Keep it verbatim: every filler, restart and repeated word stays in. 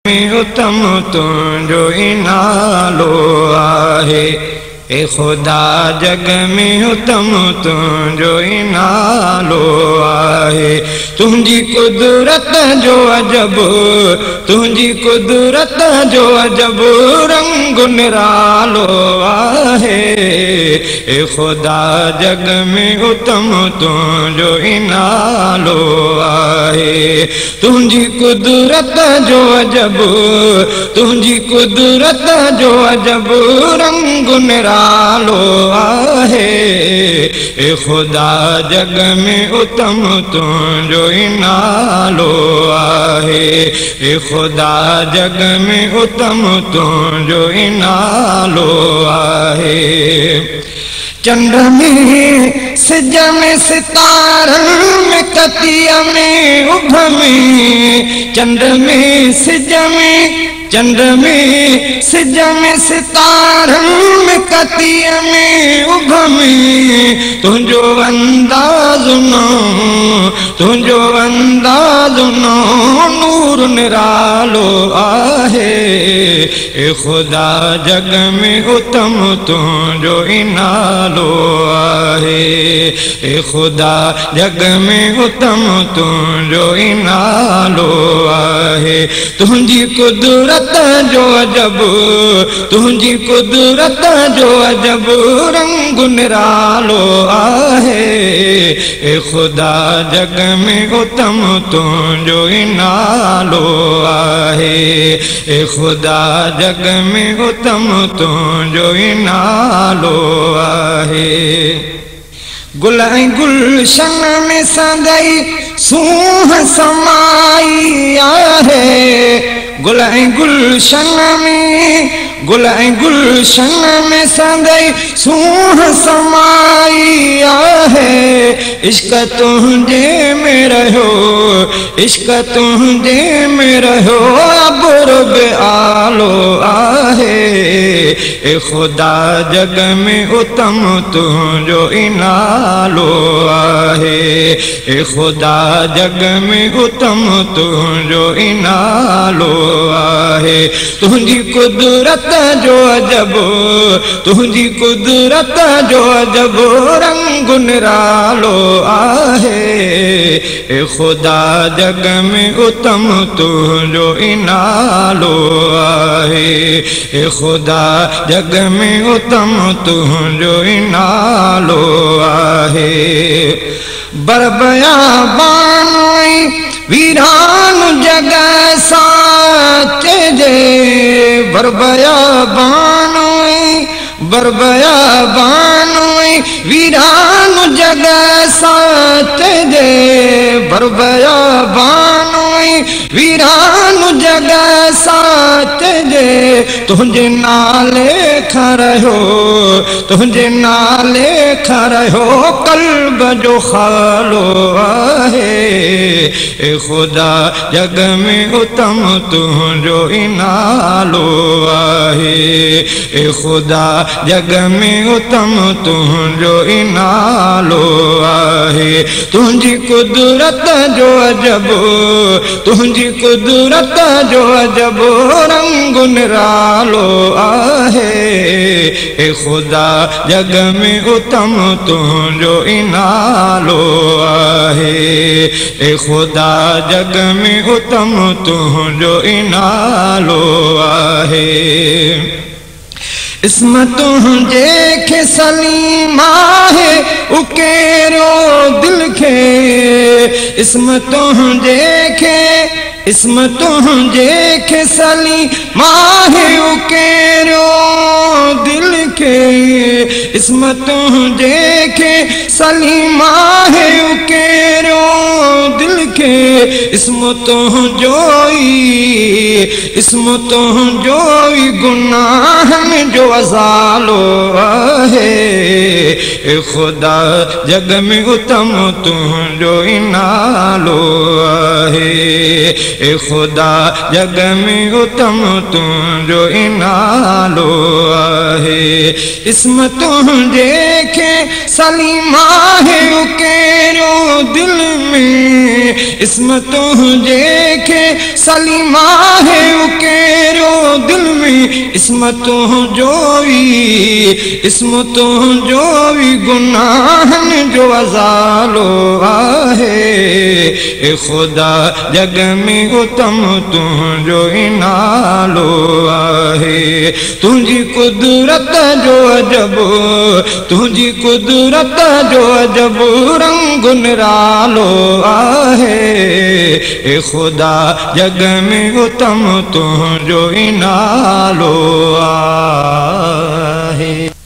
उत्तम तुंहिंजो ई नालो आहे। ए खुदा जग में उत्तम तुंहिंजो ई नालो आहे। तुंहिंजी कुदरत जो अजब, तुंहिंजी कुदरत जो अजब रंग निरालो आहे। ए खुदा जग में उत्तम तुंहिंजो ई नालो आहे। तुंहिंजी कुदरत जो अजब, तुंहिंजी कुदरत जो अजब रंग निरालो आहे। ए खुदा जग में उत्तम तुंहिंजो ई नालो आहे। ए खुदा जग में उत्तम तुंहिंजो ई नालो आहे। चंड में सिज में सितारनि में कतीअ में उभ में, चंड में सिज में, चंड में सिज में सितारनि में कतीअ में उभ में तुंहिंजो अंदाज़ नो, तुंहिंजो अंदाज़ नो नूर निरालो आहे। ए खुदा जग में उत्तम तुंहिंजो ई नालो आहे। ए खुदा जग में उत्तम तुंहिंजो ई नालो आहे। तुंहिंजी कुदरत जो अजब, तुंहिंजी कुदरत जो अजब रंग निरालो आहे। ए खुदा जग में उत्तम तुंहिंजो ई नालो आहे। ए खुदा जग में उत्तम तुंहिंजो ई नालो आहे। गुल ऐं गुलशन में संदई सूंह समाई आहे। गुल ऐं गुलशन में, गुल ऐं गुलशन में संदई सूंह समाई आहे। इश्क तुंहिंजे में रहियो, इश्क तुंहिंजे में रहियो अबुर बि आलो आहे। ए खुदा जग में उत्तम तुंहिंजो ई नालो आहे। ए खुदा जग में उत्तम तुंहिंजो ई नालो आहे। तुंहिंजी कुदरत जो अजब, तुंहिंजी कुदरत जो अजब रंग निरालो आहे। ए खुदा जग में उत्तम तुंहिंजो ई नालो आहे। ए खुदा जग में उत्तम तुंहिंजो ई नालो आहे। बरबयाबान वीरान जग साच जे, बरबयाबान बरबयाबान वीरान जग साच जे, बरबयाबान वीरान जग साच जे। तुंहिंजे नाले खरयो, तुंहिंजे नाले खरयो कल्ब जो खालो आहे। ए खुदा जग में उत्तम तुंहिंजो ई नालो आहे। ए खुदा जग में उत्तम तुंहिंजो ई नालो आहे। तुंहिंजी कुदरत जो अजब, तुंहिंजी कुदरत जो अजब रंग निरालो आहे। ए खुदा जग में उत्तम तुंहिंजो ई नालो आहे। ए खुदा जग में उत्तम तुंहिंजो ई नालो आहे। इसम तुंहिंजे खे सलीम आहे उकेरो दिल खे। इसम तुंहिंजे खे, इसम तुंहिंजे खे सलीम आहे उकेरो दिल खे। इसम तुंहिंजे खे सलीम आहे उकेरो दिल खे। इसम तुंहिंजो ई, इसम तुंहिंजो ई गुनाहनि जो अज़ालो आहे। ए खुदा जग में उत्तम तुंहिंजो ई नालो आहे। ए खुदा जग में उत्तम तुंहिंजो ई नालो आहे। इसम तुंहिंजे खे सलीम आहे उकेरो दिल में। इसम तुंहिंजे खे सलीम आहे उकेरो इसम तुंहिंजो ई इसम तुंहिंजो ई गुनाहनि जो अज़ालो आहे। ए ख़ुदा जग में उत्तम तुंहिंजो ई नालो आहे। तुंहिंजी कुदरत जो अजब तुंहिंजी कुदरत जो अजब रंग निरालो आहे। ए ख़ुदा जग में उत्तम तुंहिंजो ई नालो आहे।